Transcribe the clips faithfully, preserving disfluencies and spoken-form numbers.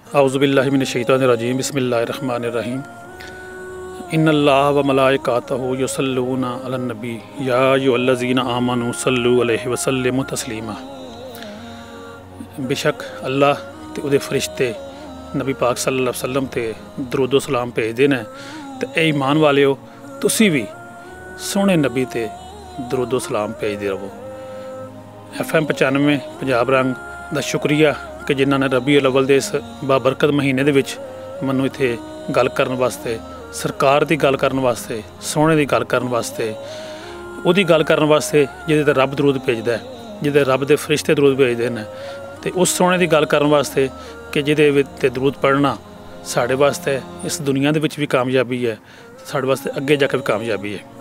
औज़ुबिल्लाहि मिनश्शैतानिर्रजीम बिस्मिल्लाहिर्रहमानिर्रहीम। इन्नल्लाह व मलाइकातहु युसल्लूना अलन नबी या अय्युहल्लज़ीना आमनू सल्लु अलैहि व सल्लिमू तस्लीमा। बेशक अल्लाह ते उहदे फरिश्ते नबी पाक सल्लल्लाहु अलैहि वसल्लम ते दरूदो सलाम भेजदे ने ते ए ईमान वालिओ तुसी भी सोहणे नबी ते दरूदो सलाम भेजदे रहो। एफ एम पचानवे पंजाब रंग दा शुक्रिया कि जिन्होंने रबी उल अव्वल दे इस बाबरकत महीने दे विच मैनूं इत्थे गल करन वास्ते, सरकार दी गल करन वास्ते, सोहणे दी गल करन वास्ते, उहदी गल करन वास्ते जिहदे ते रब दरूद भेजदा है, जिहदे रब दे फरिश्ते दरूद भेजदे ने, ते उस सोहणे दी गल करन वास्ते कि जिहदे ते दरूद पढ़ना साढ़े वास्ते इस दुनिया दे विच भी कामयाबी है, साढ़े वास्ते अगे जाके भी कामयाबी है।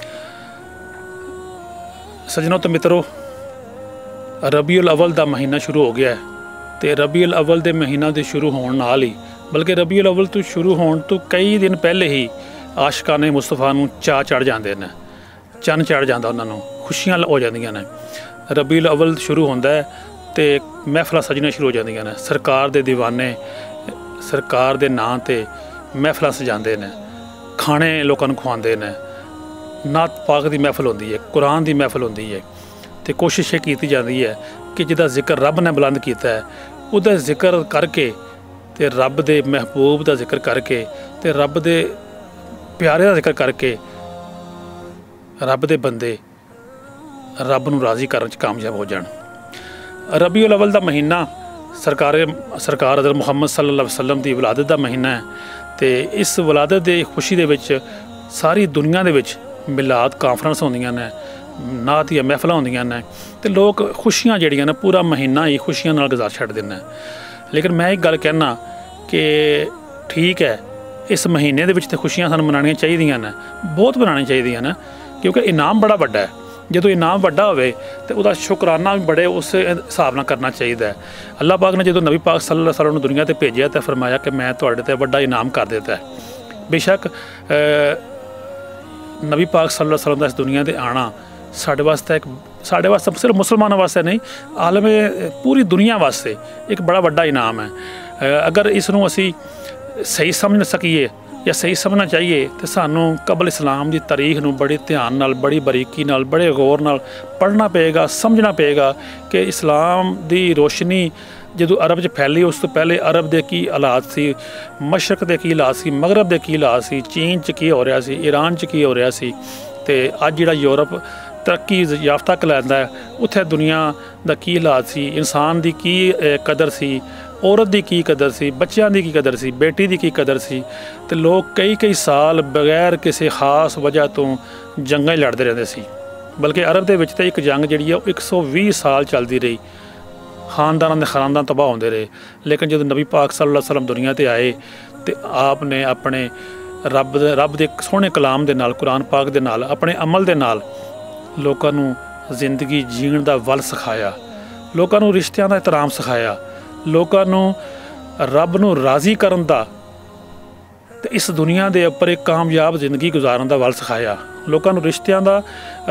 सज्जनों तो मित्रों, रबी उल अव्वल दा महीना शुरू हो गया है तो रबी उल अव्वल के महीना के शुरू होने नाल ही, बल्कि रबी उल अव्वल तो शुरू होने तो कई दिन पहले ही आशिकाने मुस्तफा नूं चाह चढ़ जाते हैं, चन्न चढ़ जाता उन्होंने, खुशियां हो जांदियां ने। रबी उल अव्वल शुरू होंदा है तो महफिल सजनियां शुरू हो जांदियां ने, सरकार के दीवाने सरकार के नां ते महफिल सजाते हैं, खाने लोगों को खुआते हैं, नात पाक की महफिल होंदी है, कुरान की महफिल होंदी है, तो कोशिश ये की जाती है कि जिहदा जिक्र रब ने बुलंद किया है उहदा जिक्र करके ते रब दे महबूब का जिक्र करके ते रब दे प्यारे का जिक्र करके रब दे बंदे रब नूं राज़ी करन च कामयाब हो जाण। रबी उल अव्वल दा महीना सरकार सरकार हज़रत मुहम्मद सल्लल्लाहु अलैहि वसल्लम की विलादत का महीना है, तो इस विलादत की खुशी दे विच सारी दुनिया दे विच मिलाद कांफ्रेंस होंदियां ने, नात दियां महफिलां होंदियां ने, तो लोग खुशियां जिहड़ियां ने पूरा महीना ही खुशियां नाल गुजार छड्डदे ने। लेकिन मैं एक गल कहना कि ठीक है, इस महीने दे विच ते खुशियां सानूं मनाणियां चाहीदियां ने, बहुत मनाणियां चाहीदियां ने, क्योंकि इनाम बड़ा वड्डा है। जो इनाम वड्डा होवे तो उसदा शुकराना भी बड़े उस हिसाब नाल करना चाहिए। अल्लाह पाक ने जो नबी पाक सल्लल्लाहु अलैहि वसल्लम दुनिया ते भेजिया तो फरमाया कि मैं तुहाडे ते वड्डा इनाम कर दिता है। बेशक नबी पाक सल्लल्लाहु अलैहि वसल्लम दा इस दुनिया ते आना साढ़े वास्ते एक साढ़े वास्ते सिर्फ मुसलमानों वास्ते नहीं, आलमे पूरी दुनिया वास्ते एक बड़ा वड्डा इनाम है। अगर इसनों असी सही समझ सकीए या सही समझना चाहिए तो सानू कबल इस्लाम की तारीख नूं बड़ी ध्यान नाल, बड़ी बारीकी नाल, बड़े गौर नाल पढ़ना पेगा, समझना पेगा कि इस्लाम की रोशनी जो अरब च फैली उस तो पहले अरब के की हालात सी, मशरक के की हालात सी, मगरब के की हालात सी, चीन च की हो रहा सी, ईरान च की हो रहा सी, ते अज जिहड़ा यूरोप तरक्की याफ्ता कहलांदा है उत्थे दुनिया का की हालात सी, इंसान की की कदर सी, औरत की की कदर सी, बच्चों की की कदर सी, बेटी की की कदर सी, तो लोग कई कई साल बगैर किसी खास वजह तो जंगां लड़ते रहते सी। बल्कि अरब के विच एक जंग जिहड़ी है एक सौ भी साल चलती रही, खानदान के खानदान तबाह होंदे रहे। लेकिन जो नबी पाक सल्लल्लाहु अलैहि वसल्लम दुनिया ते आए तो आपने अपने रब रब के सोहणे कलाम के नाल, कुरान पाक के नाल, अपने अमल के नाल लोगों को जिंदगी जीण का वल सिखाया, लोगों को रिश्तियां का एहतराम सिखाया, लोगों को रब नूं राज़ी करन दा ते इस दुनिया के उपर एक कामयाब जिंदगी गुजारन का वल सिखाया, लोगों को रिश्तियां का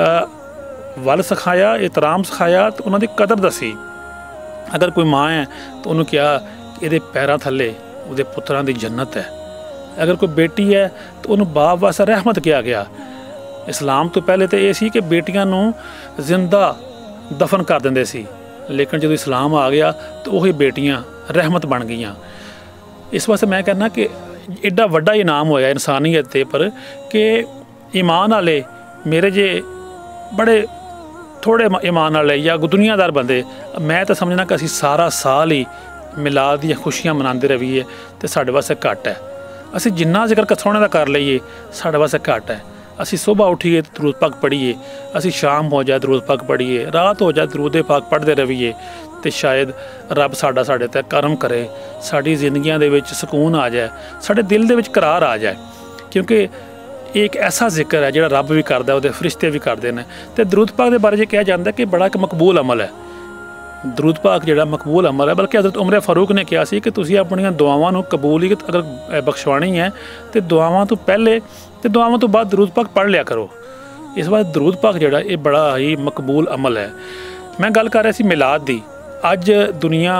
वल सिखाया, एहतराम सिखाया, तो उन्होंने कदर दसी। अगर कोई माँ है तो उन्होंने कहा ये पैरों थले उहदे पुत्रां दी जन्नत है। अगर कोई बेटी है तो उन्होंने बाप वास्ते रहमत किया गया। इस्लाम तो पहले तो ये सी कि बेटियां नूं जिंदा दफन कर देंदे सी, लेकिन जो इस्लाम आ गया तो वही बेटियां रहमत बन गईयां। इस वास्ते मैं कहना कि एडा वड्डा इनाम होया इंसानियत ते पर कि ईमान वाले मेरे जे बड़े थोड़े ईमान वाले या दुनियादार बंदे, मैं तो समझना कि असी सारा साल ही मिलाद दी खुशियां मनाते रहिए तो साढ़े वास्ते घट है। असी जिन्ना जिक्र सोहणे दा कर लईए साढ़े वास्ते घट है। असी सुबह उठिए तो दरूद पाक पढ़िए, असी शाम हो जाए दरूद पाक पढ़िए, रात हो जाए दरूद पाक पढ़ते रहिए, तो शायद रब साडा साडे ते करम करे, साडी जिंदगियां दे विच सुकून आ जाए, साडे दिल दे विच करार आ जाए। क्योंकि एक ऐसा जिक्र है जिहड़ा रब भी करदा, उहदे फरिश्ते भी करदे ने। ते दरूद पाक दे बारे च कहा जाता है कि बड़ा एक मकबूल अमल है। दरूद पाक जिहड़ा मकबूल अमल है, बल्कि हज़रत उमर फारूक ने कहा सी कि तुसीं अपणियां दुआवां नूं कबूलियत अगर बख्शवाणी है तो दुआवां तो पहले तो दुआवां तो बाद दरूद पाक पढ़ लिया करो। इस बार दरूद पाक जिहड़ा ये बड़ा ही मकबूल अमल है। मैं गल कर रहा सी मिलाद दी। अज दुनिया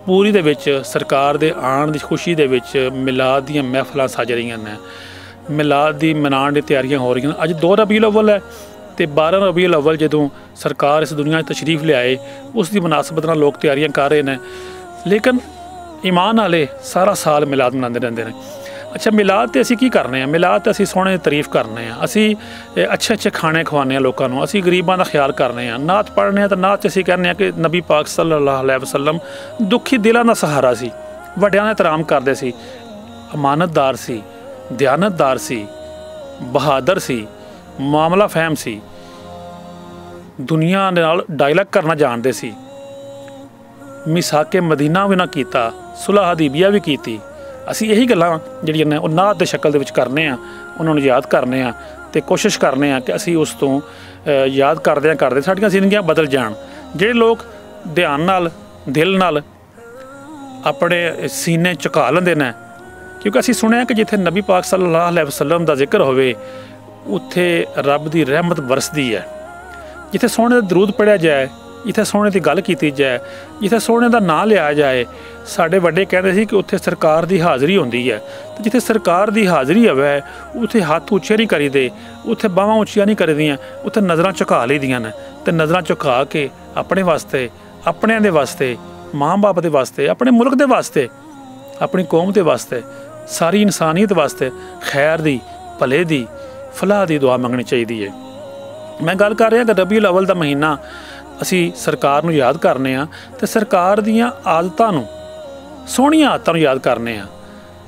पूरी दे विच सरकार दे आण दी खुशी दे विच मिलाद दीयां महफिलां सज रहीआं ने, मिलाद दी मनाउण दी तैयारियां हो रही। अज दो रबीउल अव्वल है तो बारह रबीउल अव्वल जदों सरकार इस दुनिया तशरीफ लियाए उस दी मुनासबत नाल लोग तैयारियां कर रहे हैं। लेकिन ईमान वाले सारा साल मिलाद मनाते रहते हैं। अच्छा, मिलाद तो असी की करने हैं? मिलाद तो असी सोहने तारीफ करने हैं, असी अच्छे अच्छे खाने खवाने लोगों को, असी गरीबां दा ख्याल करने हैं, नात पढ़ने हैं। तो नात असी कहने हैं कि नबी पाक सल्लल्लाहु अलैहि वसल्लम दुखी दिलां दा सहारा सी, वड्डियां दा एहतराम करदे सी, अमानतदार सी, दयानतदार सी, बहादुर सी, मामला फहम सी, दुनिया नाल डायलॉग करना जानते सी, मिसाके मदीना भी ना कीता, सुलह हदीबिया भी कीती। असी यही गल्लां जिहड़ियां ने नात दे शक्ल दे विच करने आ, उन्होंने याद करने आ ते कोशिश करने आ कि असी उस तो याद करदे करदे साडियां जिंदगियां बदल जाण। जिहड़े लोग ध्यान नाल दिल नाल अपने सीने झुका लैंदे ने, क्योंकि असी सुनिया कि जिथे नबी पाक सल्लल्लाहु अलैहि वसल्लम दा जिक्र होवे उत्थे रब दी रहमत बरसदी है। जिथे सोहणे दा दरूद पढ़िया जाए, जिथे सोहणे की गल की जाए, जिथे सोहणे का नाम लिया जाए, साढ़े वड्डे कहते सी कि उत्थे सरकार की हाज़री होंदी है। तो जिथे सरकार की हाज़री होवे उत्थे हाथ उच्चे नहीं करी दे, उत्थे बाहां उच्चियां नहीं करी दियां, उत्थे नज़रां झुका ली दियां ने। ते नज़रां झुका के अपने वास्ते, अपने दे वास्ते, माँ बाप के वास्ते, अपने मुल्क के वास्ते, अपनी कौम के वास्ते, सारी इंसानियत वास्ते खैर दी, भले दी, फलाह की दुआ मंगनी चाहिए है। मैं गल कर रहा कि रबीउल अव्वल का महीना असी सरकार नूं याद करने आ ते सरकार दीयां आदतां नूं, सोहणियां आदतां नूं याद करने आ।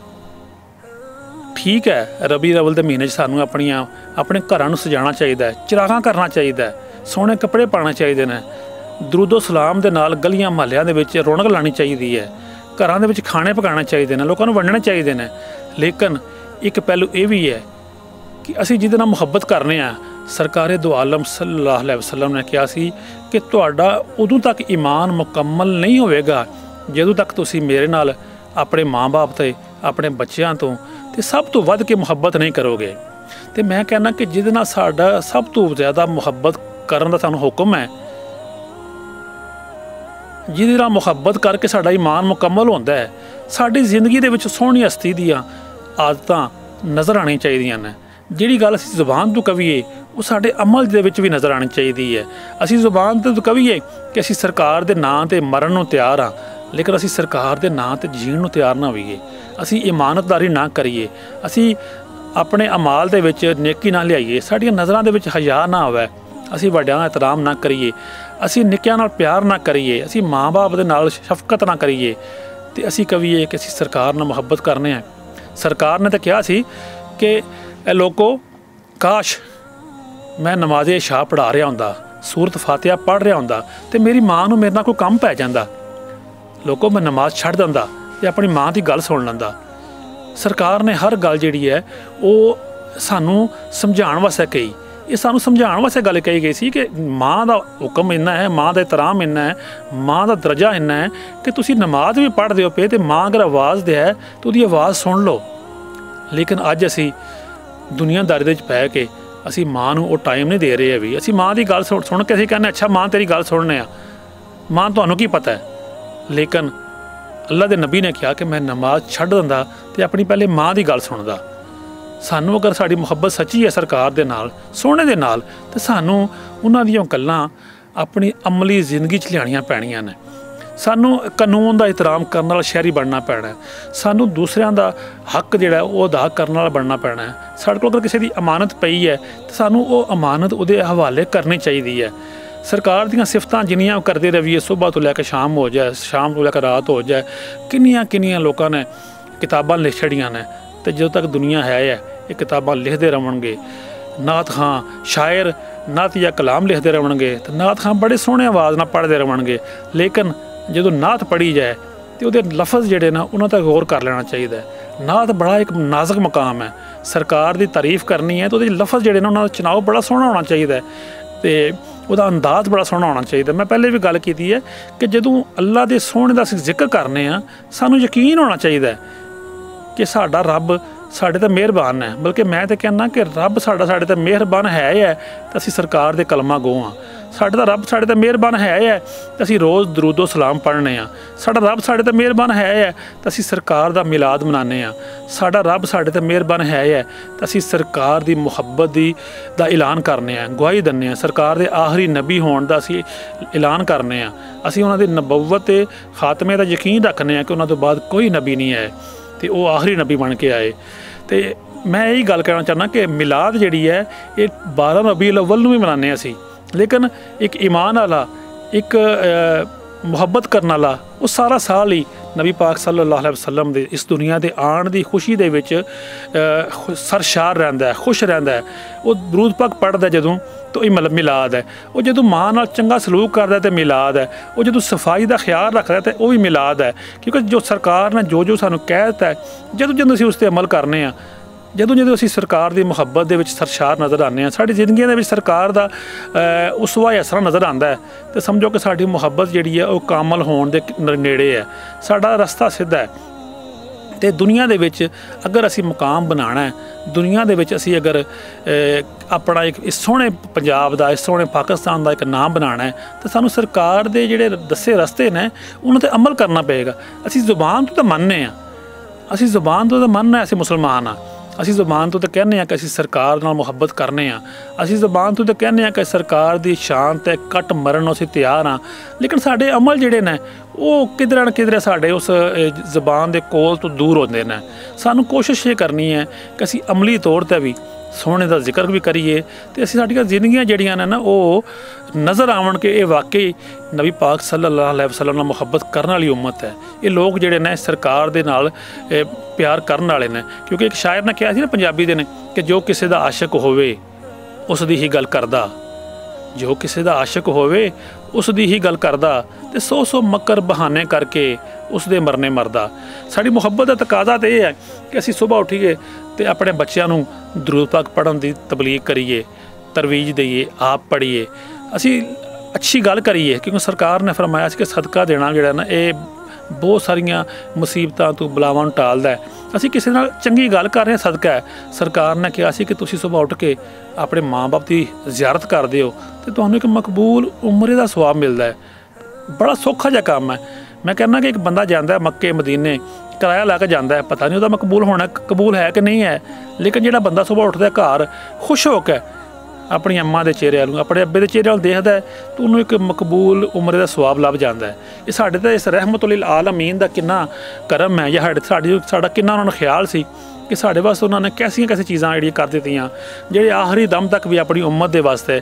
ठीक है, रबीउल अव्वल दे महीने सानूं अपनियां अपने घरां नूं सजाना चाहिए, चिरागां करना चाहिए, सोहणे कपड़े पाने चाहिए ने, दरूदो सलाम दे नाल गलियां महल्लियां दे विच रौनक लानी चाहिए है, घरां दे विच खाने पकाने चाहिए ने, लोकां नूं वंडणे चाहिए ने। लेकिन एक पहलू ये भी है कि असी जिहदे नाल मुहब्बत करने आ, सरकारे दो आलम सल्लल्लाहु अलैहि वसल्लम ने कहा सी कि तुहाडा उदों तक ईमान मुकम्मल नहीं होवेगा जदों तक तुसी मेरे नाल अपने माँ बाप ते, अपने बच्चों तो ते सब तो वध के मुहब्बत नहीं करोगे। तो मैं कहना कि जिहदे नाल साडा सब तो ज़्यादा मुहब्बत करन दा सानूं हुक्म है, जिहदे नाल मुहब्बत करके साडा ईमान मुकम्मल होंदा है, साडी जिंदगी दे विच सोहणी हस्ती दीयां आदतां नज़र आनी चाहिए ने। जिहड़ी गल असीं जुबान तो कवीए वो साडे अमल दे विच भी नज़र आनी चाहिए है। असीं जुबान तो कवीए कि असीं सरकार दे नां ते मरन नूं तैयार हाँ, लेकिन असीं सरकार दे नां ते जीण नूं तैयार ना होईए, असीं इमानतदारी ना करिए, असीं अपने अमाल दे विच नेकी ना लियाईए, साडीआं नज़रां दे विच हया ना होवे, असीं वड्डिआं दा एहतराम ना करिए, असीं निक्किआं नाल प्यार ना करिए, असीं माँ बाप दे नाल शफकत ना करिए, ते असीं कवीए कि असीं सरकार नाल मुहब्बत करने हैं। सरकार ने तो कहा सी कि ए लोगो, काश मैं नमाज़े शाह पढ़ा रहा होंदा, सूरत फातिहा पढ़ रहा होंदा तो मेरी माँ नूं मेरे नाल कोई काम पै जांदा, लोगो मैं नमाज छड्ड दिंदा ते अपनी माँ की गल सुन लैंदा। सरकार ने हर गल जिहड़ी है वो सानूं समझाउण वास्ते कही, ये सानूं समझाउण वास्ते गल कही गई सी कि माँ का हुक्म इन्ना है, माँ का एहतराम इन्ना है, माँ का दर्जा इन्ना है कि तुसीं नमाज भी पढ़दे हो पे तो माँ अगर आवाज़ दे तो उसकी आवाज़ सुन लो। लेकिन अज असीं दुनियादारी दे विच पै के असी माँ नूं वो टाइम नहीं दे रहे है। भी असी माँ की गल सुन सुन के असीं कहने अच्छा माँ तेरी गल सुनने आ, माँ तुहानूं की पता है। लेकिन अल्लाह दे नबी ने कहा कि मैं नमाज छड्ड दिंदा ते अपनी पहले माँ की गल सुनदा। सानूं अगर साडी मुहब्बत सच्ची है सरकार दे नाल, सोहणे दे नाल, ते सानूं उन्हां दीयां गल्लां अपनी अमली जिंदगी च लियाणियां पैणियां ने। सानूं कानून का एहतराम करने वाला शहरी बनना पैना है, सानूं दूसरिਆਂ ਦਾ हक जिहड़ा वो अदा करने वाला बनना पैना है। साडे कोल अगर किसी की अमानत पई है तो सानूं वो अमानत उहदे हवाले करनी चाहिए है। सरकार दीयां सिफतां जिन्नियां करदे रहिए, सुबह तो लैके शाम हो जाए, शाम तो लैके रात हो जाए, किन्नियां किन्नियां लोगों ने किताबां लिख छड़ियां ने, तो जो तक दुनिया है ये किताबां लिखते रहणगे। नात खां शायर नात या कलाम लिखते रहणगे, तो नात खां बड़े सोहणे आवाज़ नाल पढ़ते रहणगे, लेकिन जो नात पढ़ी जाए तो वो लफज जोड़े ना उन्होंने तक गौर कर लेना चाहिए। नात बड़ा एक नाजुक मकाम है, सरकार की तारीफ करनी है तो लफज जोड़े ना उन्होंने चुनाव बड़ा सोहना होना चाहिए, तो वह अंदाज बड़ा सोहना होना चाहिए। मैं पहले भी गल की है कि जो अल्लाह के सोहने का असीं जिक्र करने सानूं यकीन होना चाहिए कि साडा रब साढ़े तो मेहरबान है, बल्कि मैं तो कहना कि रब साडा साढ़े तो मेहरबान है ही है, तो असीं सरकार दे कलमा गो हाँ। ਸਾਡੇ ਤਾਂ ਰੱਬ ਸਾਡੇ ਤੇ ਮਿਹਰਬਾਨ ਹੈ ਹੈ ਤੇ ਅਸੀਂ ਰੋਜ਼ ਦਰੂਦੋ ਸਲਾਮ ਪੜ੍ਹਨੇ ਆ। ਸਾਡਾ ਰੱਬ ਸਾਡੇ ਤੇ ਮਿਹਰਬਾਨ ਹੈ ਹੈ ਤੇ ਅਸੀਂ ਸਰਕਾਰ ਦਾ ਮਿਲਾਦ ਮਨਾਉਂਦੇ ਆ। ਸਾਡਾ ਰੱਬ ਸਾਡੇ ਤੇ ਮਿਹਰਬਾਨ ਹੈ ਹੈ ਤੇ ਅਸੀਂ ਸਰਕਾਰ ਦੀ ਮੁਹੱਬਤ ਦੀ ਦਾ ਐਲਾਨ ਕਰਨੇ ਆ, ਗਵਾਹੀ ਦਿੰਦੇ ਆ। ਸਰਕਾਰ ਦੇ ਆਖਰੀ ਨਬੀ ਹੋਣ ਦਾ ਅਸੀਂ ਐਲਾਨ ਕਰਨੇ ਆ। ਅਸੀਂ ਉਹਨਾਂ ਦੀ ਨਬੂਵਤ ਤੇ ਖਾਤਮੇ ਦਾ ਯਕੀਨ ਰੱਖਦੇ ਆ ਕਿ ਉਹਨਾਂ ਤੋਂ ਬਾਅਦ ਕੋਈ ਨਬੀ ਨਹੀਂ ਆਏ ਤੇ ਉਹ ਆਖਰੀ ਨਬੀ ਬਣ ਕੇ ਆਏ। ਤੇ मैं यही गल कहना चाहना कि मिलाद जिहड़ी है ये बारह रबीउल अव्वल नूं भी मनाने असी, लेकिन एक ईमान वाला एक मुहब्बत करने वाला वो सारा साल ही नबी पाक सल्लल्लाहु अलैहि वसल्लम दे इस दुनिया के आण की खुशी दे विच सरशार रहिंदा है, खुश रहिंदा है। वो दरूद पाक पढ़दा जदों तो ये मतलब मिलाद है। वो जदों मां नाल चंगा सलूक करदा तो मिलाद है। वो जदों सफाई का ख्याल रखदा तो वह भी मिलाद है, क्योंकि जो सरकार ने जो जो सानूं कहता है जदों जदों असीं उस ते अमल करने आ, ਜਦੋਂ ਜਦੋਂ ਅਸੀਂ ਸਰਕਾਰ ਦੀ ਮੁਹੱਬਤ ਦੇ ਵਿੱਚ ਸਰਸ਼ਾਰ ਨਜ਼ਰ ਆਉਂਦੇ ਹਾਂ, ਸਾਡੀ ਜ਼ਿੰਦਗੀਆਂ ਦੇ ਵਿੱਚ ਸਰਕਾਰ ਦਾ ਉਸਵਾ ਅਸਰ ਨਜ਼ਰ ਆਉਂਦਾ ਹੈ, ਤੇ ਸਮਝੋ ਕਿ ਸਾਡੀ ਮੁਹੱਬਤ ਜਿਹੜੀ ਹੈ ਉਹ ਕਾਮਲ ਹੋਣ ਦੇ ਨੇੜੇ ਹੈ, ਸਾਡਾ ਰਸਤਾ ਸਿੱਧਾ ਹੈ। ਤੇ ਦੁਨੀਆ ਦੇ ਵਿੱਚ ਅਗਰ ਅਸੀਂ ਮੁਕਾਮ ਬਣਾਉਣਾ ਹੈ, ਦੁਨੀਆ ਦੇ ਵਿੱਚ ਅਸੀਂ ਅਗਰ ਆਪਣਾ ਇੱਕ ਇਸ ਸੋਹਣੇ ਪੰਜਾਬ ਦਾ, ਇਸ ਸੋਹਣੇ ਪਾਕਿਸਤਾਨ ਦਾ ਇੱਕ ਨਾਮ ਬਣਾਉਣਾ ਹੈ, ਤਾਂ ਸਾਨੂੰ ਸਰਕਾਰ ਦੇ ਜਿਹੜੇ ਦੱਸੇ ਰਸਤੇ ਨੇ ਉਹਨਾਂ 'ਤੇ ਅਮਲ ਕਰਨਾ ਪਏਗਾ। ਅਸੀਂ ਜ਼ੁਬਾਨ ਤੋਂ ਤਾਂ ਮੰਨਦੇ ਹਾਂ, ਅਸੀਂ ਜ਼ੁਬਾਨ ਤੋਂ ਤਾਂ ਮੰਨਣਾ ਅਸੀਂ ਮੁਸਲਮਾਨ ਹਾਂ, ਅਸੀਂ ਜ਼ੁਬਾਨ ਤੋਂ ਤਾਂ ਕਹਿੰਦੇ ਹਾਂ ਕਿ ਅਸੀਂ ਸਰਕਾਰ ਨਾਲ ਮੁਹੱਬਤ ਕਰਨੇ ਹਾਂ, ਅਸੀਂ ਜ਼ੁਬਾਨ ਤੋਂ ਤਾਂ ਕਹਿੰਦੇ ਹਾਂ ਕਿ ਸਰਕਾਰ ਦੀ ਸ਼ਾਨ 'ਤੇ ਕੱਟ ਮਰਨ ਨੂੰ ਅਸੀਂ ਤਿਆਰ ਹਾਂ, ਲੇਕਿਨ ਸਾਡੇ ਅਮਲ ਜਿਹੜੇ ਨੇ ਉਹ ਕਿਧਰੇ ਨਾ ਕਿਧਰੇ ਸਾਡੇ ਉਸ ਜ਼ੁਬਾਨ ਦੇ ਕੋਲ ਤੋਂ ਦੂਰ ਹੁੰਦੇ ਨੇ। ਸਾਨੂੰ ਕੋਸ਼ਿਸ਼ ਇਹ ਕਰਨੀ ਹੈ ਕਿ ਅਸੀਂ ਅਮਲੀ ਤੌਰ 'ਤੇ ਵੀ सोने का जिक्र भी करिए, तो असी साडियां जिंदगियां जिहड़ियां ने ना वो नज़र आवन कि ये वाकई नबी पाक सल्लल्लाहु अलैहि वसल्लम नाल मुहब्बत करने वाली उम्मत है। ये लोग जिहड़े ने सरकार दे नाल प्यार करने वाले ने, क्योंकि एक शायर ने कहा सी ना पंजाबी दे ने कि जो किसी दा आशिक होवे उस दी ही गल करदा, जो किसी दा आशिक होवे उस दी ही गल करदा, ते सौ सौ मकर बहाने करके उस दे मरने मरदा। साडी मुहब्बत दा तकाजा तो यह है कि असी सुबह उठीए तो अपने बच्चों नूं दरूद पाक पढ़न की तबलीग करिए, तरवीज दईए, आप पढ़िए, असी अच्छी गल करिए, क्योंकि सरकार ने फरमाया कि सदका देना जिहड़ा ना ये बहुत सारिया मुसीबतों तो बलावां नूं टालदा है। असी किसी नाल चंगी गल कर रहे हैं, सदका है। सरकार ने कहा सी कि तुसीं सुबह उठ के अपने माँ बाप की जियारत करदे हो तो तुहानूं एक मकबूल उमरे का सवाब मिलता है। बड़ा सौखा जिहा काम है। मैं कहना कि एक बंदा जाता है मक्के मदीने किराया ला के जाता है, पता नहीं उसका मकबूल होना कबूल है कि नहीं है, लेकिन जो बंदा सुबह उठता है घर खुश होकर अपनी अम्मा के चेहरे वालों अपने अब्बे के चेहरे वाल देखता है तो उन्होंने एक मकबूल उम्र का सवाब लभ जाता है। ये साढ़े तो इस रहमतुल आलमीन का कितना करम है, या साड़ी साड़ा कितना उन्होंने ख्याल सी कि साढ़े वास्ते उन्होंने कैसिया कैसी चीज़ां जिहड़ियां कर दित्तियां, जेहड़े आखिरी दम तक भी अपनी उम्मत के वास्ते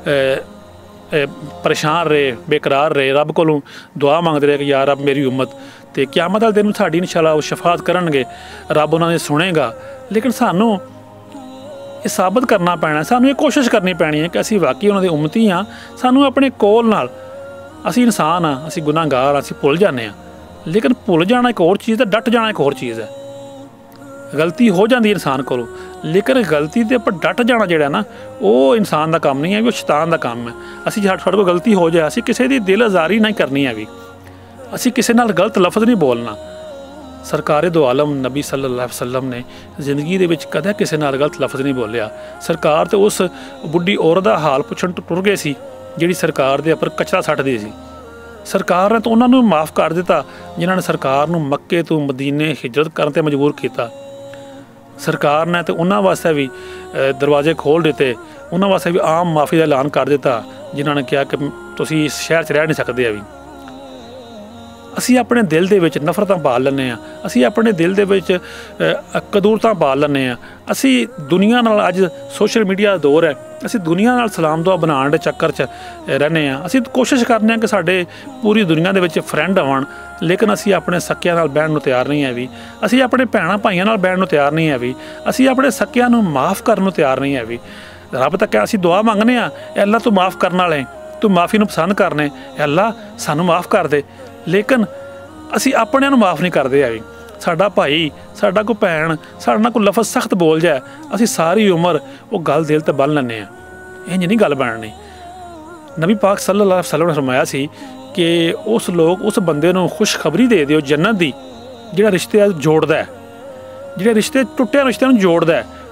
परेशान रहे, बेकरार रहे, रब कोलों दुआ मंगते रहे कि यार रब मेरी उम्मत तो क़यामत वाले दिन साड़ी इंशाअल्लाह वो शफात करनगे, रब उन्होंने सुनेगा। लेकिन सानू ये साबित करना पैना, सानू ये कोशिश करनी पैनी है कि असी वाकई उन्होंने उम्मती हाँ। सानू अपने कोल नाल असी इंसान हाँ, असी गुनाहगार हाँ, असी भुल जाने हाँ, लेकिन भुल जाना एक होर चीज़ है, डट जाना एक होर चीज़ है। गलती हो जाती है इंसान को, लेकिन गलती ते पर डट जाना जिहड़ा ना वो इंसान का काम नहीं है, वो शैतान का काम है। असी साडे कोल गलती हो जाए असी किसी की दिल आज़ारी नहीं करनी है, भी असी किसी नाल गलत लफ्ज़ नहीं बोलना। सरकार दो आलम नबी सल्लल्लाहु अलैहि वसल्लम ने जिंदगी दे विच कदे किसी नाल गलत लफ्ज़ नहीं बोलिया। सरकार तो उस बुढ़ी औरत का हाल पुछण टुर गए सी जिहड़ी सरकार दे उपर कचरा सट्टदी सी। सरकार ने तो उन्होंने माफ़ कर दिता जिन्होंने सरकार नूं मक्के तो मदीने हिजरत करने ते मजबूर किया। सरकार ने तो उन्होंने वास्ते भी दरवाजे खोल दिते, उन्होंने वास्ते भी आम माफ़ी का ऐलान कर दिता जिन्होंने कहा कि तुसीं इस शहर च रह नहीं सकते। अभी असी अपने दिल दे विच नफरतां पाल लैंदे आं, असी अपने दिल दे विच कदूरतां पाल लैंदे आं। असी दुनिया नाल अज सोशल मीडिया का दौर है, असी दुनिया नाल सलाम दुआ बनाने दे चक्कर च रहने आं। असी कोशिश करने आं कि साडे पूरी दुनिया दे विच फ्रेंड आवन, लेकिन असी अपने सक्कियां नाल बैठण नूं तैयार नहीं है। भी असी अपने भैणां भाईआं नाल बैठण नूं तैयार नहीं है, भी असी अपने सक्कियां नूं माफ़ करन नूं तैयार नहीं है। भी रब तक असी दुआ मंगने आं, अल्लाह तू माफ़ करन वाले, तू माफ़ी नूं पसंद करने, अल्लाह सानूं माफ़ कर दे, लेकिन असी अपने नूं माफ़ नहीं करते। है भी साडा भाई साडा कोई भैन साडे नाल कोई लफज सख्त बोल जाए असी सारी उम्र वो गल दिल ते बन लैंदे आं। इंज नहीं गल बननी। नबी पाक सल्लल्लाहु अलैहि वसल्लम ने फरमाया सी कि उस लोग उस बंदे नूं खुशखबरी दे दिओ जन्नत दी जिहड़ा रिश्ते जोड़दा है, जिहड़े रिश्ते टुट्टे रिश्ते नूं जोड़दा है,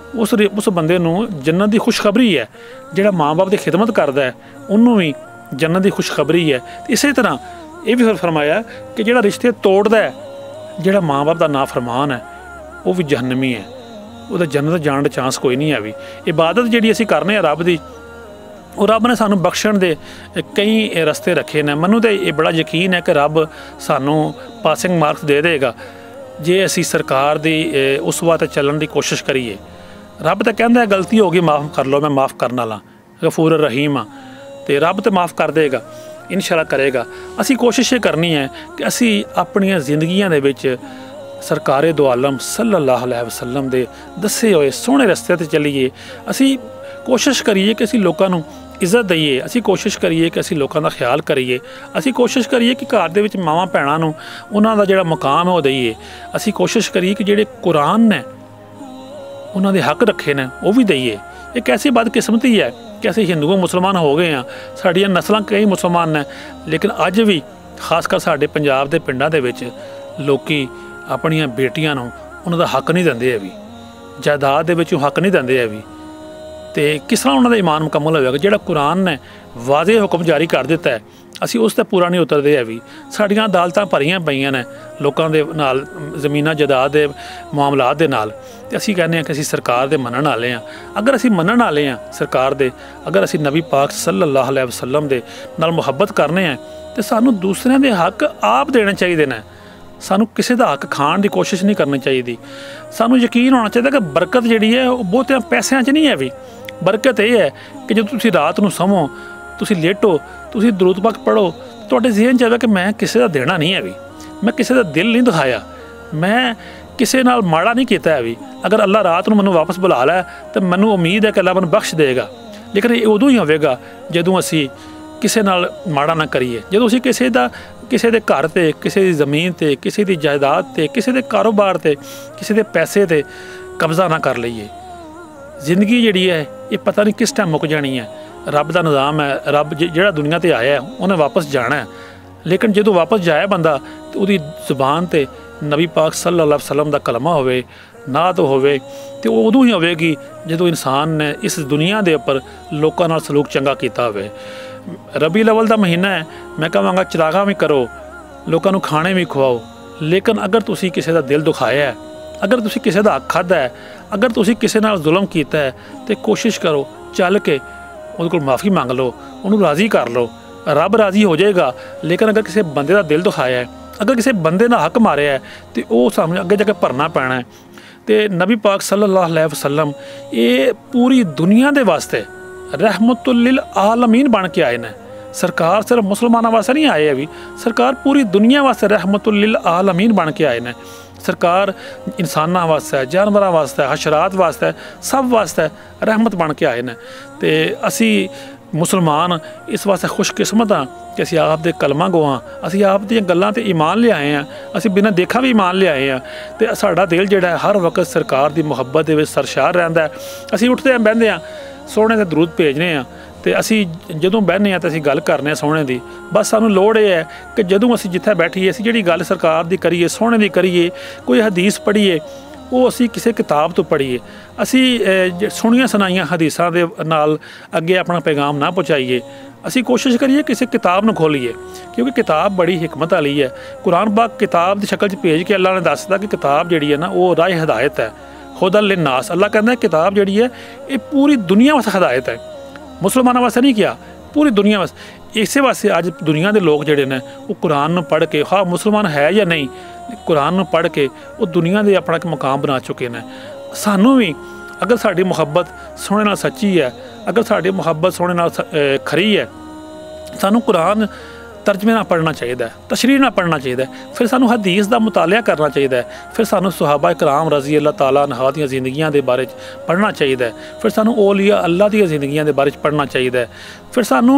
उस उस बंदे नूं जन्नत की खुशखबरी है। जिहड़ा माँ बाप की खिदमत करता है उन्होंने भी जन्नत की खुशखबरी है। इस तरह ये भी फरमाया कि जिहड़ा रिश्ते तोड़दा है, जिहड़ा माँ बाप का नाफरमान है, वो भी जहन्नमी है, वो जन्नत जाने का चांस कोई नहीं है। भी इबादत जिहड़ी असीं करने रब की, और रब ने सानू बख्शण दे कई रस्ते रखे ने। मैनू तो ये बड़ा यकीन है कि रब सानू पासिंग मार्क्स दे देगा जे असी सरकार दी उस वात चलण की कोशिश करिए। रब तो कहता है गलती हो गई माफ़ कर लो, मैं माफ़ करने वाला गफूर रहीम हाँ, तो रब तो माफ़ कर देगा, इंशाअल्लाह करेगा। असी कोशिश ये करनी है कि असी अपनियां जिंदगियां दे विच सरकारे दो आलम सल्लल्लाहु अलैहि वसल्लम दे दसे हुए सोहने रस्ते ते चलीए। असी कोशिश करिए कि असी लोकां नूं इज्जत दईए, असी कोशिश करिए कि असी लोकां दा ख्याल करिए, असी कोशिश करिए कि घर दे विच मावां भैणां नूं उन्हां दा जिहड़ा मुकाम है वो दईए। असी कोशिश करिए कि जिहड़े कुरान ने उन्हां दे हक रखे ने वो भी दईए। एक ऐसी बदकिस्मती है कि असी हिंदू मुसलमान हो गए हाँ, साडियां नस्लां कई मुसलमान ने, लेकिन अज भी खासकर साडे पंजाब दे पिंडां दे विच लोकी अपनियां बेटियां नूं उन्हां दा हक नहीं दिंदे है भी, जायदाद दे विचों हक नहीं दिंदे है भी। तो किस तरह उन्होंने ईमान मुकम्मल होगा? जिहड़ा कुरान ने वाज़े हुक्म जारी कर दिता है असी उस ते पूरा नहीं उतरते है भी। साड़ियाँ अदालतां भरियां पईयां ने लोगों के नाल जमीना जायदाद के मामलात के नाल, ते असी कहने कि असी सरकार दे मनण वाले हाँ। अगर असी मनण वाले हाँ सरकार दे, अगर असी नबी पाक सल्लल्लाहु अलैहि वसल्लम दे नाल मुहब्बत करने हैं तो सानू दूसरों के हक आप देने चाहिए ने। सानू किसी का हक खाण की कोशिश नहीं करनी चाहिए। सानू यकीन होना चाहिए कि बरकत जिहड़ी है वो बहुते पैसों च नहीं है भी। बरकत यह है कि जो तुसी रात को सवो, तुसी लेटो, तुसी दरूद पाक पढ़ो, तुहाडे ज़हन च आवे कि मैं किसी का देना नहीं है भी, मैं किसी का दिल नहीं दिखाया, मैं किसी नाल माड़ा नहीं किया है भी। अगर अल्लाह रात को मैनू वापस बुला लै तो मैनू उम्मीद है कि अल्लाह मैनू बख्श देगा। लेकिन ये उदों ही होवेगा जदों असी किसी नाल माड़ा ना करिए, जदों असी किसी का किसी के घर ते, किसी की ज़मीन ते, किसी की जायदाद ते, किसी के कारोबार ते, किसी के पैसे ते कब्जा ना कर लईए। जिंदगी जिहड़ी है ये पता नहीं किस टाइम मुक जानी है। रब का निज़ाम है, रब जिहड़ा दुनिया ते आया है उन्हें वापस जाना है। लेकिन जो वापस जाए बंदा तो उसकी जुबान ते नबी पाक सल्लल्लाहु अलैहि वसल्लम का कलमा होवे, नात होवे, तो उदों ही होवेगी जो इंसान ने इस दुनिया के उपर लोगों नाल सलूक चंगा किया होवे। रबी अव्वल का महीना है, मैं कहांगा चिरागा भी करो, लोगों को खाने भी खुआओ। लेकिन अगर तुसी किसी का दिल दुखाया है, अगर तुसी किसी का हक खादा है, अगर तुसी किसी नाल जुल्म किया है तो कोशिश करो चल के उहदे कोल माफ़ी मंग लो, उन्होंने राज़ी कर लो, रब राज़ी हो जाएगा। लेकिन अगर किसी बंदे का दिल दुखाया है, अगर किसी बंदे का हक मारिया है तो वह सामने अगे जाके भरना पैना है। तो नबी पाक सल्लल्लाहु अलैहि वसल्लम ये पूरी दुनिया के वास्ते रहमतुल लिल आलमीन बन के आए ने। सरकार सिर्फ मुसलमानों वास्ते नहीं आए अभी, सरकार पूरी दुनिया वास्ते रहमतुल लिल आलमीन बन के आए ने। सरकार इंसानों वास्ते, जानवरों वास्ते, हशरात वास्ते, सब वास्ते रहमत बन के आए ने। तो असी मुसलमान इस वास्ते खुशकिस्मत हाँ कि असी आप दे कलमा गो हाँ, असी आप दी गल्लां ते ईमान ले आए हैं, असी बिना देखा भी ईमान ले आए हैं। तो साडा दिल जिहड़ा है हर वक्त सरकार की मुहब्बत दे विच सरशार रहिंदा है। असी उठते हैं बहिंदे हाँ सोहणे दे दरूद भेजने हाँ, तो असी जदों बहने हैं तो असी गल करने सोहणे दी। बस सानू लोड़ ये है कि जदों असी जिथे बैठीए असी जिहड़ी गल सरकार दी करिए, सोहणे दी करिए, कोई हदीस पढ़ीए वो असी किसी किताब तो पढ़ीए। असी सुनिया सुनाइयां हदीसां दे नाल अगे अपना पैगाम ना पहुँचाइए। असी कोशिश करिए किसी किताब नूं खोलीए, क्योंकि किताब बड़ी हिकमत वाली है। कुरान पाक किताब की शक्ल च भेज के अल्लाह ने दसदा कि किताब जिहड़ी है ना वो राह हिदायत है, हुदल लिन्नास। अल्लाह कहता है किताब जिहड़ी है ये पूरी दुनिया वास्ते हिदायत है, मुसलमानों वास्ते नहीं किया, पूरी दुनिया वास्ते। इस वास्ते अज दुनिया के लोग जिहड़े ने वो कुरान पढ़ के, हाँ मुसलमान है या नहीं, कुरान पढ़ के वो दुनिया के अपना एक मुकाम बना चुके हैं। सानू भी अगर साड़ी मुहब्बत सोहणे नाल सच्ची है, अगर साड़ी मुहब्बत सोहणे नाल खरी है, सानू कुरान तर्जमे ना पढ़ना चाहिए, तशरीह ना पढ़ना चाहिए, फिर सानू हदीस का मुतालिया करना चाहिए, फिर सानू सुहाबा कराम रज़ी अल्लाह ताला अन्हा दी जिंदगियां दे बारे पढ़ना चाहिए, फिर सानू औलिया अल्लाह दी जिंदगियां दे बारे पढ़ना चाहिए, फिर सानू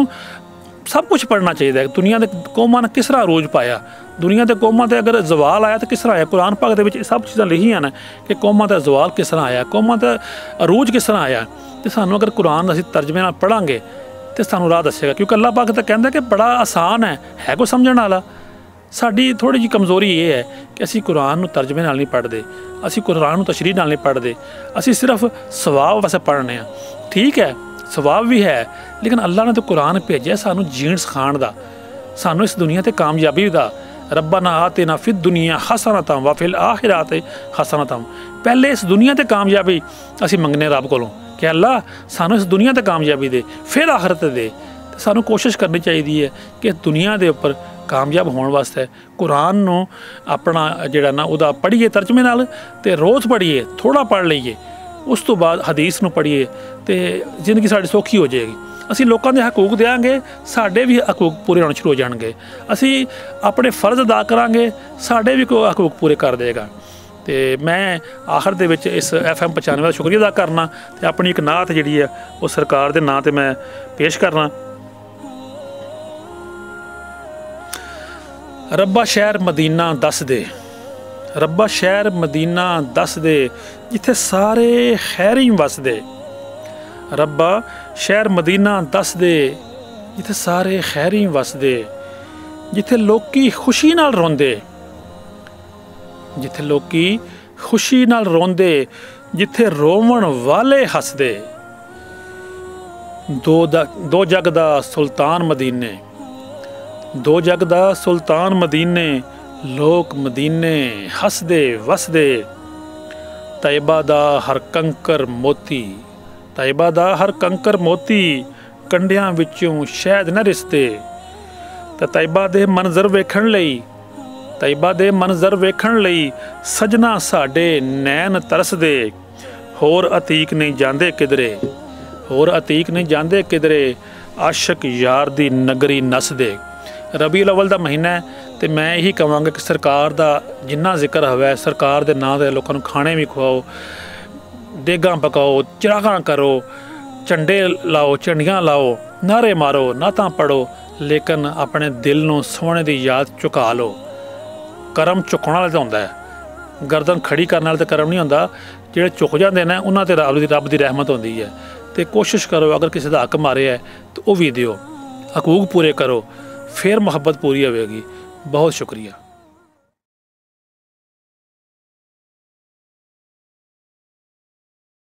सब कुछ पढ़ना चाहिए। दुनिया के कौमां ने किस तरह अरूज पाया, दुनिया के कौमां ते अगर जवाल आया तो किस तरह आया। कुरान पाक दे विच सब चीज़ां लिखियां ने कि कौमां दा जवाल किस तरह आया, कौमां दा अरूज किस तरह आया। तो सानू अगर कुरान असीं तर्जमे नाल पढ़ांगे तो सानू राह दसेगा, क्योंकि अल्लाह पाक तो कहता कि बड़ा आसान है, है कोई समझण वाला। ਸਾਡੀ ਥੋੜ੍ਹੀ ਜਿਹੀ ਕਮਜ਼ੋਰੀ ਇਹ ਹੈ ਕਿ ਅਸੀਂ ਕੁਰਾਨ ਨੂੰ ਤਰਜਮੇ ਨਾਲ ਨਹੀਂ ਪੜ੍ਹਦੇ, ਅਸੀਂ ਕੁਰਾਨ ਨੂੰ ਤਸ਼ਰੀਹ ਨਾਲ ਨਹੀਂ ਪੜ੍ਹਦੇ, ਅਸੀਂ ਸਿਰਫ ਸਵਾਬ ਵਾਸਤੇ ਪੜ੍ਹਨੇ ਆ। ਠੀਕ ਹੈ, ਸਵਾਬ ਵੀ ਹੈ, ਲੇਕਿਨ ਅੱਲਾ ਨੇ ਤਾਂ ਕੁਰਾਨ ਭੇਜਿਆ ਸਾਨੂੰ ਜੀਣ ਸਿਖਾਉਣ ਦਾ, ਸਾਨੂੰ ਇਸ ਦੁਨੀਆ ਤੇ ਕਾਮਯਾਬੀ ਦਾ। ਰੱਬਨਾ ਆਤਿਨਾ ਫਿਦ ਦੁਨੀਆ ਹਸਨਤਨ व फिल आखिरत हसनतन। पहले इस दुनिया ते कामयाबी असी मंगने रब कोलों कि अल्लाह सानू इस दुनिया ते कामयाबी दे, फिर आखिरत दे। सानू कोशिश करनी चाहिए है कि दुनिया के उपर कामयाब होने वास्ते कुरान नू अपना जिहड़ा ना उहदा पढ़िए तर्जमे नाल, ते रोज़ पढ़िए, थोड़ा पढ़ लईए, उस तो बाद हदीस नू पढ़िए, तो जिंदगी साडी सौखी हो जाएगी। असी लोगों के हकूक देंगे, साढ़े भी हकूक पूरे होने शुरू हो जाएंगे। असी अपने फर्ज अदा करांगे, साढ़े भी कोई हकूक पूरे कर देगा। तो मैं आखिर दे विच इस एफ एम पचानवे का शुक्रिया अदा करना, तो अपनी एक नात जिहड़ी है वो सरकार के नाँ ते मैं पेश करना। रब्बा शहर मदीना दस दे, रब्बा शहर मदीना दस दे, जिथे सारे खैरी वसदे। रब्बा शहर मदीना दस दे, जिथे सारे खैरी वसदे, जिथे लोकी खुशी नाल रोंदे, जिथे लोकी खुशी नाल रोंदे, जिथे रोवण वाले हसदे। दो दा दो जग दा सुल्तान मदीने, दो जग दा सुल्तान मदीने, लोक मदीने हसदे वसदे। तैयबा दा हर कंकर मोती, तैयबा दा हर कंकर मोती, कंडियां विचों शहद न रिसते। ते तैयबा दे मंजर वेखण लई, तैयबा दे मंजर वेखण लई सजना साडे नैन तरसदे। होर अतीक नहीं जांदे किधरे, होर अतीक नहीं जांदे किधरे, आशिक यार दी नगरी नसदे। रबीउल अव्वल दा महीना है, तो मैं यही कहांगा कि सरकार दा जिन्ना जिक्र होवे, सरकार दे नां दे लोकां नूं खाने भी खुआओ, देगां पकाओ, चिरागां करो, झंडे लाओ, झंडियां लाओ, नारे मारो, नातां पढ़ो, लेकिन अपने दिल नूं सोने की याद चुका लो। करम चुकण वाला तो होंदा है, गर्दन खड़ी करने वाला तो करम नहीं होंदा। जिहड़े चुक जाते हैं उन्हां ते रब दी रब दी रहमत होंदी है। तो कोशिश करो, अगर किसी का हक मारे है तो वह भी दिओ, हकूक पूरे करो, फिर मुहब्बत पूरी होगी। बहुत शुक्रिया।